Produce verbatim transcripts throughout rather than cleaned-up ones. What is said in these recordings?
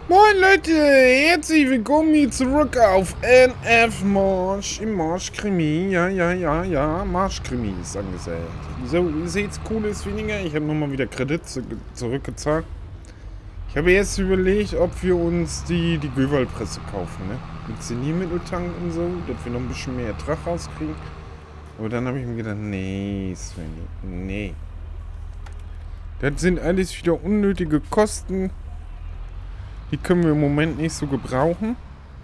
Moin Leute, herzlich willkommen zurück auf N F Marsch im Marschkrimi. Ja, ja, ja, ja, Marschkrimi ist angesagt. So, ihr seht's, cool ist weniger. Ich habe nochmal wieder Kredit zu zurückgezahlt. Ich habe jetzt überlegt, ob wir uns die, die Göwalpresse kaufen, ne? Mit Seniermitteltank und so, dass wir noch ein bisschen mehr Ertrag rauskriegen. Aber dann habe ich mir gedacht, nee, Svenny, nee. Das sind alles wieder unnötige Kosten. Die können wir im Moment nicht so gebrauchen.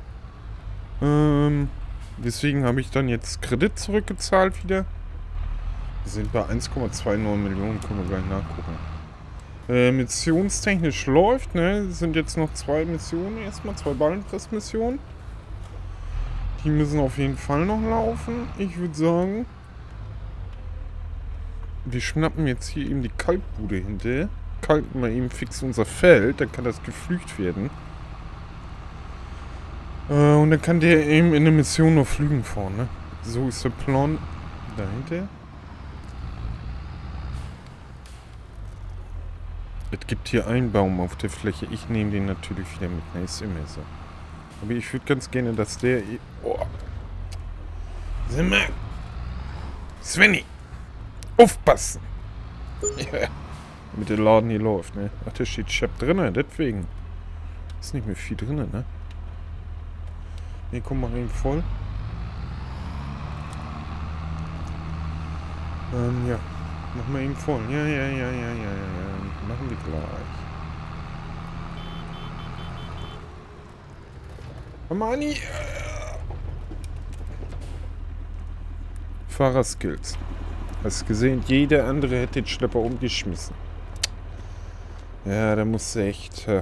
Ähm, deswegen habe ich dann jetzt Kredit zurückgezahlt wieder. Wir sind bei eins Komma neunundzwanzig Millionen, können wir gleich nachgucken. Äh, missionstechnisch läuft, ne? Es sind jetzt noch zwei Missionen, erstmal zwei Ballenpressmissionen. Die müssen auf jeden Fall noch laufen. Ich würde sagen, wir schnappen jetzt hier eben die Kalkbude hinterher. Kalken wir eben fix unser Feld, dann kann das geflügt werden. Äh, und dann kann der eben in der Mission noch flügen vorne. So ist der Plan dahinter. Es gibt hier einen Baum auf der Fläche. Ich nehme den natürlich wieder mit. Ne, ist immer so. Aber ich würde ganz gerne, dass der... Oh. Sag mal. Svenny. Aufpassen. Ja. Mit dem Laden hier läuft, ne? Ach, da steht Chef drinne, deswegen. Ist nicht mehr viel drinne, ne? Ne, komm mal eben voll. Ähm, ja. Machen wir eben voll. Ja, ja, ja, ja, ja, ja, ja. Machen wir gleich. Amani! Fahrerskills. Hast gesehen, jeder andere hätte den Schlepper umgeschmissen. Ja, da musst du echt... Äh,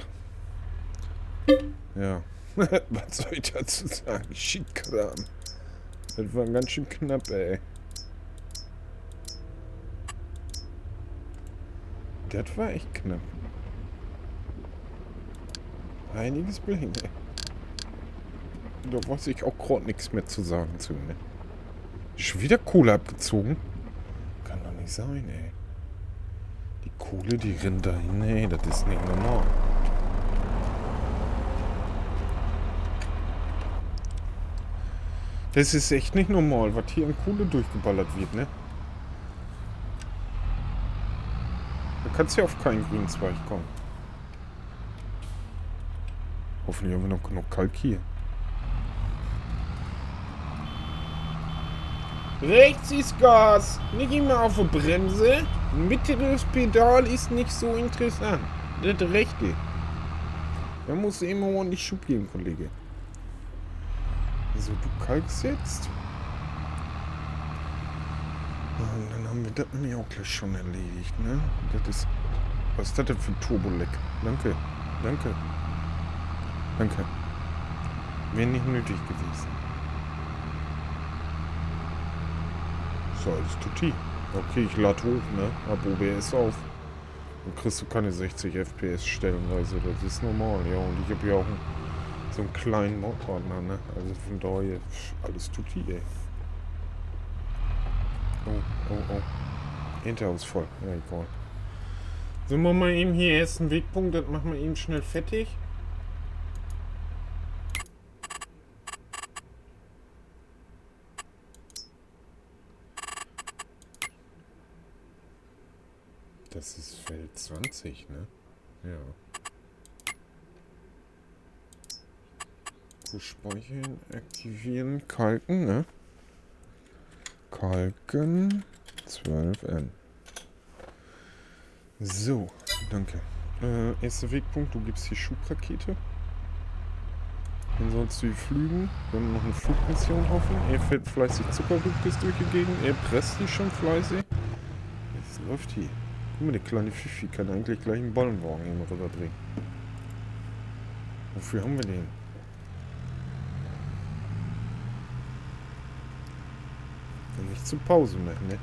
ja. Was soll ich dazu sagen? Schiedkram. Das war ganz schön knapp, ey. Das war echt knapp. Einiges Bling, ey. Da weiß ich auch gerade nichts mehr zu sagen zu, ne? Schon wieder Kohle abgezogen? Kann doch nicht sein, ey. Die Kohle, die rinnt dahin, ey. Das ist nicht normal. Das ist echt nicht normal, was hier an Kohle durchgeballert wird, ne? Da kannst du ja auf keinen grünen Zweig kommen. Hoffentlich haben wir noch genug Kalk hier. Rechts ist Gas, nicht immer auf der Bremse. Mittleres Pedal ist nicht so interessant. Das rechte. Da musst du immer ordentlich Schub geben, Kollege. So, du kalkst jetzt. Und dann haben wir das nämlich auch gleich schon erledigt, ne? Das ist... Was ist das denn für ein Turboleck? Danke. Danke. Danke. Wäre nicht nötig gewesen. So, alles tutti. Okay, ich lade hoch, ne? Hab O B S auf. Dann kriegst du keine sechzig F P S stellenweise. Das ist normal, ja. Und ich habe ja auch einen, so einen kleinen Modordner, ne? Also von daher alles tutti, ey. Oh, oh, oh. Hinterhaus voll. Ja, egal. So, machen wir eben hier ersten Wegpunkt. Das machen wir eben schnell fertig. Das ist Feld zwanzig, ne? Ja. Gut, speichern, aktivieren, kalken, ne? Kalken, zwölf N. So, danke. Äh, erster Wegpunkt, du gibst hier Schubrakete. Dann sollst du hier flügen. Wir haben noch eine Flugmission offen. Er fährt fleißig Zuckerrübkes durch die Gegend. Er presst die schon fleißig. Es läuft hier. Guck mal, der kleine Fifi kann eigentlich gleich einen Ballenwagen hier rüberbringen. Wofür haben wir den? Dann nicht zur Pause mehr, ne?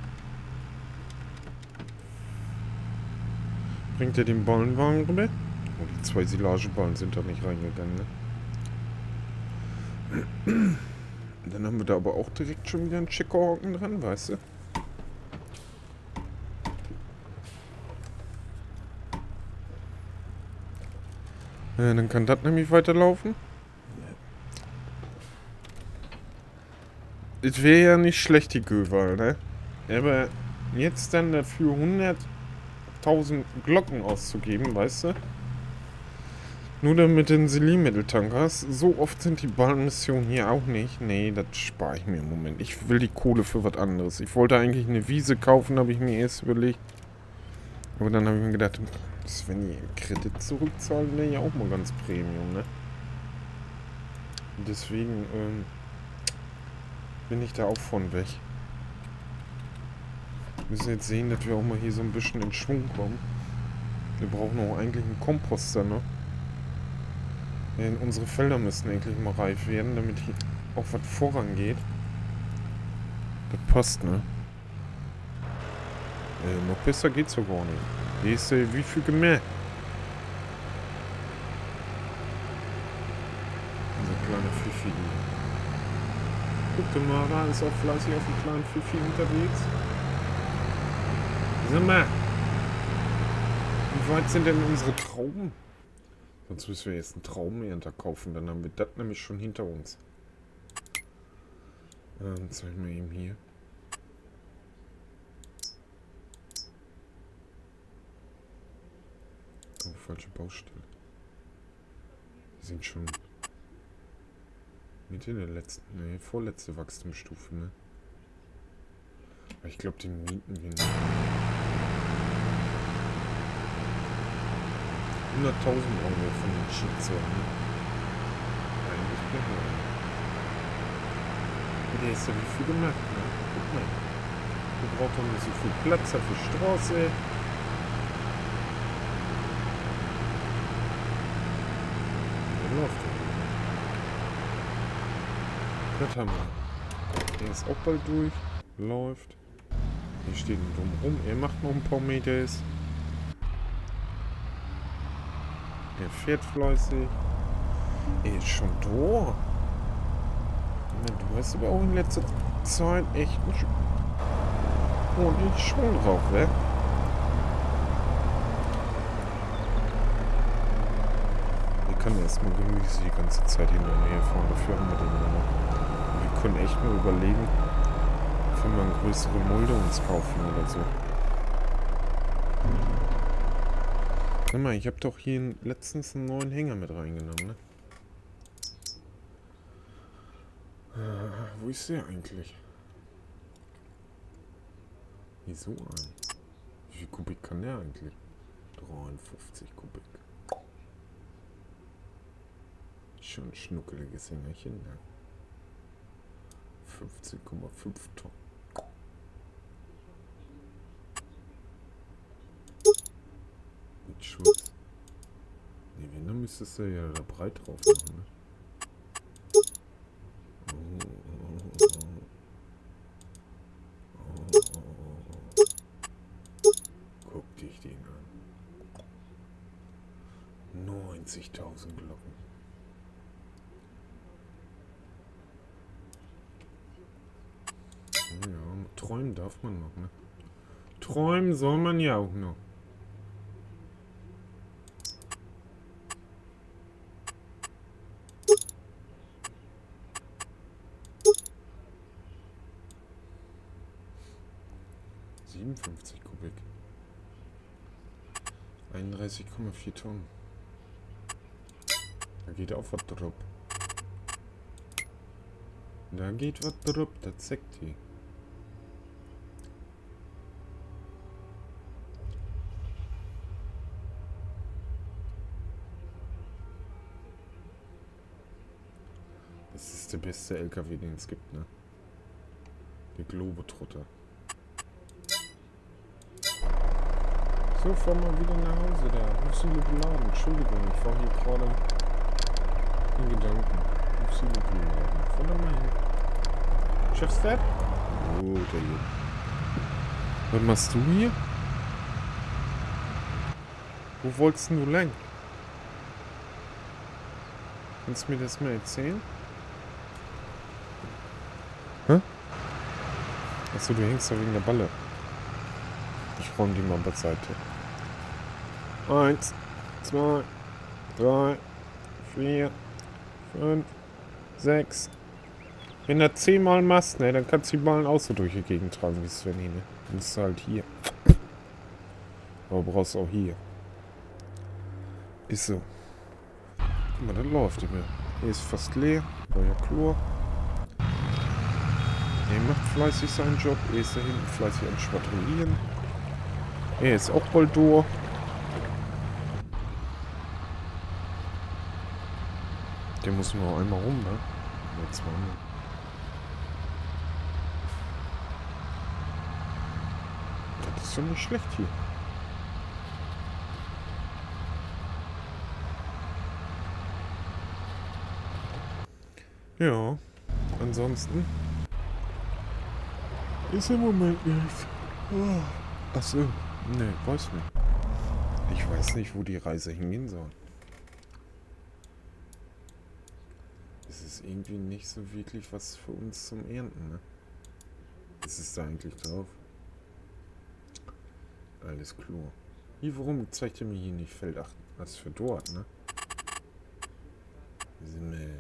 Bringt er den Ballenwagen rüber? Oh, die zwei Silageballen sind da nicht reingegangen, ne? Dann haben wir da aber auch direkt schon wieder einen Checkerhaken dran, weißt du? Äh, dann kann das nämlich weiterlaufen. Es wäre ja nicht schlecht, die Göval, ne? Aber jetzt dann dafür hunderttausend Glocken auszugeben, weißt du? Nur damit du einen Selim-Mitteltank hast. So oft sind die Bahnmissionen hier auch nicht. Nee, das spare ich mir im Moment. Ich will die Kohle für was anderes. Ich wollte eigentlich eine Wiese kaufen, habe ich mir erst überlegt. Aber dann habe ich mir gedacht, wenn die Kredit zurückzahlen, wäre ja auch mal ganz Premium, ne? Deswegen ähm, bin ich da auch von weg. Wir müssen jetzt sehen, dass wir auch mal hier so ein bisschen in Schwung kommen. Wir brauchen auch eigentlich einen Komposter, ne? Ja, unsere Felder müssen eigentlich mal reif werden, damit hier auch was vorangeht. Das passt, ne? Äh, noch besser geht's ja gar nicht. Hier ist äh, wie viel gemerkt. Unser kleiner Fifi. Guck dir mal, da ist auch fleißig auf dem kleinen Fifi unterwegs. Sag mal, wie weit sind denn unsere Trauben? Sonst müssen wir jetzt einen Traubenernter kaufen, dann haben wir das nämlich schon hinter uns. Ähm, zeig mal eben hier. Oh, falsche Baustelle. Wir sind schon Mitte der letzten, ne, vorletzte Wachstumsstufe, ne? Aber ich glaube, den mieten wir nicht. hunderttausend Euro von den Schicksalen. Eigentlich gehört. Der ist ja wie viel gemacht, ne? Guck mal. Wir brauchen doch nicht so viel Platz auf der Straße. Der läuft ja. Das haben wir. Der ist auch bald durch. Läuft. Hier steht ein drum rum. Er macht noch ein paar Meters. Er fährt fleißig. Er ist schon da. Du hast aber auch in letzter Zeit echt ein ordentlich Schwung drauf, ne? Wir können erstmal Gemüse die ganze Zeit hin und her fahren. Dafür haben wir den ja noch. Wir können echt nur überlegen, ob wir mal eine größere Mulde uns kaufen oder so. Sag mal, ich habe doch hier letztens einen neuen Hänger mit reingenommen, ne? Äh, wo ist der eigentlich? Wieso ein? Wie viel Kubik kann der eigentlich? dreiundfünfzig Kubik. Schon ein schnuckeliges Hängerchen, ne? fünfzehn Komma fünf Tonnen. Mit Schutz. Ne, wenn, dann müsstest du ja da breit drauf machen, ne? Oh, oh, oh, oh. Guck dich den an. neunzigtausend Glocken. Ja, träumen darf man noch, ne? Träumen soll man ja auch noch. siebenundfünfzig Kubik. einunddreißig Komma vier Tonnen. Da geht auch was drauf. Da geht was drauf, das zeigt die. Das ist der beste L K W, den es gibt, ne? Der Globetrotter. So, fahr mal wieder nach Hause da. Muss ich beladen. Entschuldigung, ich war hier gerade in Gedanken. Muss ich beladen. Fahr da mal hin. Schaffst du das? Oh, der Junge. Was machst du hier? Wo wolltest du lang? Kannst du mir das mal erzählen? Hä? Achso, du hängst da wegen der Balle. Ich räume die mal beiseite. Eins, zwei, drei, vier, fünf, sechs. Wenn du zehnmal machst, ne, dann kannst du die Ballen auch so durch die Gegend tragen wie Svenny, ne? Du musst halt hier. Aber brauchst auch hier. Ist so. Guck mal, das läuft immer. Hier ist fast leer. Neuer Chlor. Er macht fleißig seinen Job. Er ist da hinten fleißig am Schwadronieren. Er ist auch bald durch. Der muss nur einmal rum, ne? Oder zweimal. Das ist doch nicht schlecht hier. Ja, ansonsten ist im Moment nichts. Oh. Achso, ne, weiß nicht. Ich weiß nicht, wo die Reise hingehen soll. Es ist irgendwie nicht so wirklich was für uns zum Ernten, ne? Was ist da eigentlich drauf? Alles Chlor. Wie, warum zeigt er mir hier nicht Feld acht? Was für dort, ne? Nee.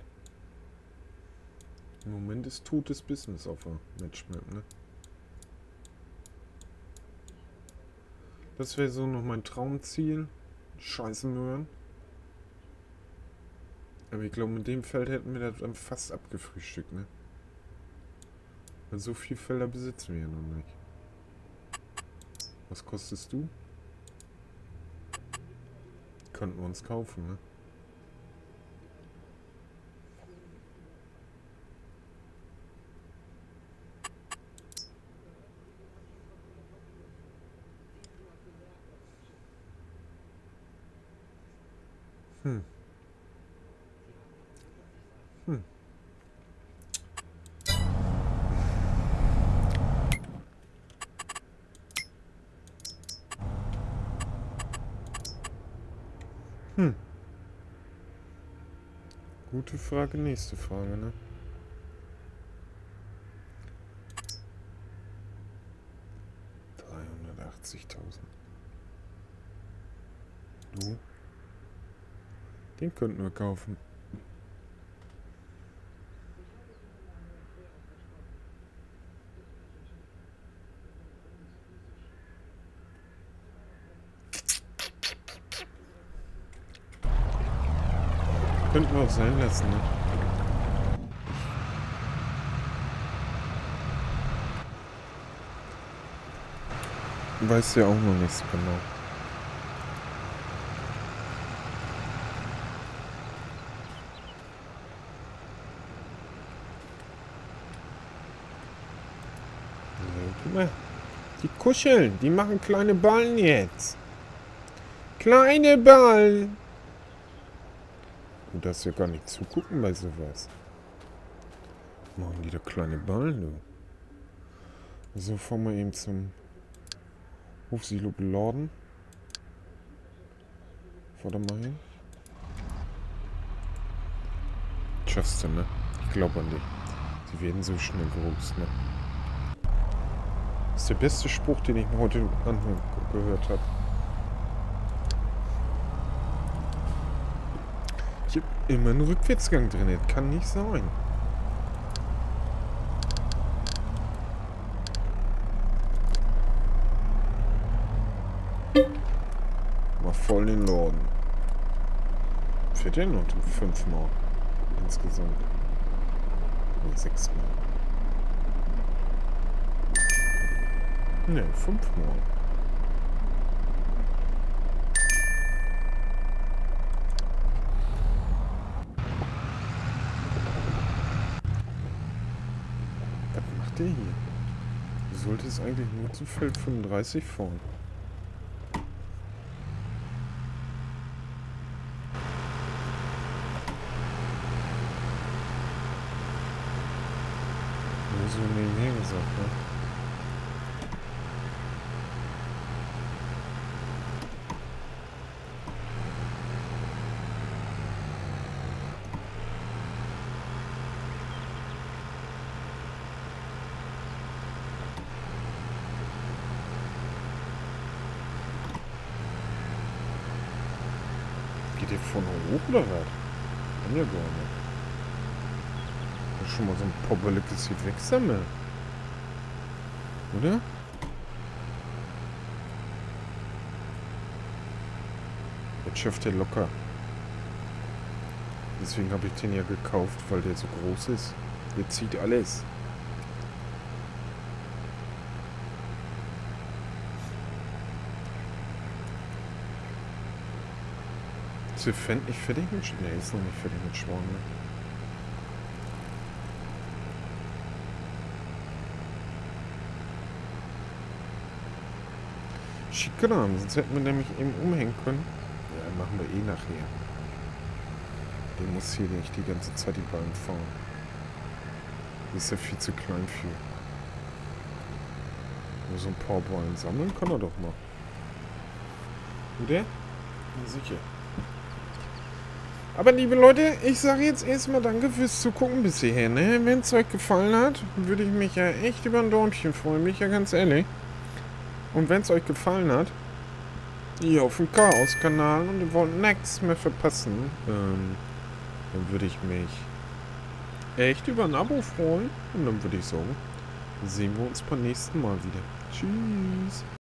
Im Moment ist totes Business auf der Matchmap, ne? Das wäre so noch mein Traumziel. Scheiße Möhren. Aber ich glaube, mit dem Feld hätten wir das dann fast abgefrühstückt, ne? Weil so viele Felder besitzen wir ja noch nicht. Was kostest du? Könnten wir uns kaufen, ne? Hm. Hm. Hm. Gute Frage, nächste Frage, ne? dreihundertachtzigtausend. Du? Den könnten wir kaufen. Könnten wir auch sein lassen, ne? Weiß ja auch noch nicht so genau. Guck mal. Die kuscheln. Die machen kleine Ballen jetzt. Kleine Ballen. Du darfst ja gar nicht zugucken bei sowas. Machen die da kleine Ballen, du. So, fahren wir eben zum Hofsilo beladen. Fahr da mal hin. Schaffst du, ne? Ich glaube an dich. Sie werden so schnell groß, ne? Das ist der beste Spruch, den ich mir heute angehört habe. Ich habe immer einen Rückwärtsgang drin. Das kann nicht sein. Mal voll den Laden. Fährt der noch fünfmal insgesamt? Nee, sechsmal. Ne, fünfmal. Was macht der hier? Du solltest eigentlich nur zu Feld fünfunddreißig fahren. Nur so nebenher gesagt, ne? Geht ihr von hoch oder was? Kann ja gar nicht. Das ist schon mal so ein Poppeliges hier wegsammeln. Oder? Jetzt schafft der locker. Deswegen habe ich den ja gekauft, weil der so groß ist. Der zieht alles. Ist der Fan nicht fertig mit Schwan? Ne, ist noch nicht fertig mit Schwan. Ne? Schickeram, sonst hätten wir nämlich eben umhängen können. Ja, machen wir eh nachher. Der muss hier nicht die ganze Zeit die Bahn fahren. Das ist ja viel zu klein für. Nur so ein paar Ballen sammeln kann er doch mal. Oder? Ja, sicher. Aber liebe Leute, ich sage jetzt erstmal danke fürs Zugucken bis hierher, ne? Wenn es euch gefallen hat, würde ich mich ja echt über ein Däumchen freuen, mich ja ganz ehrlich. Und wenn es euch gefallen hat, hier auf dem Chaos-Kanal und ihr wollt nichts mehr verpassen, ähm, dann würde ich mich echt über ein Abo freuen. Und dann würde ich sagen, sehen wir uns beim nächsten Mal wieder. Tschüss.